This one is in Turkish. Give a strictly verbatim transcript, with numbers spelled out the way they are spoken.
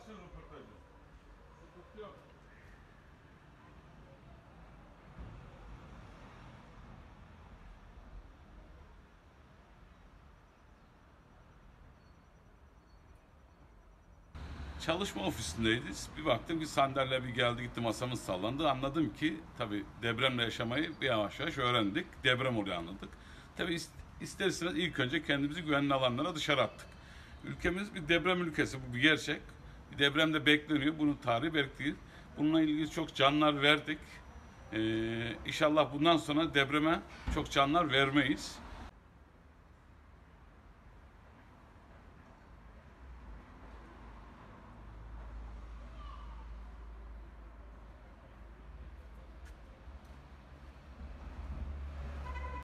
açın röportajı. Sıkıntı yok. Çalışma ofisindeyiz. Bir baktım ki sandalye bir geldi gitti, masamız sallandı. Anladım ki tabii depremle yaşamayı bir yavaş yavaş öğrendik. Deprem oluyor anladık. Tabii ister istemez ilk önce kendimizi güvenli alanlara dışarı attık. Ülkemiz bir deprem ülkesi, bu bir gerçek. Bir deprem de bekleniyor. Bunun tarihi bekliyor. Bununla ilgili çok canlar verdik. Ee, inşallah bundan sonra depreme çok canlar vermeyiz.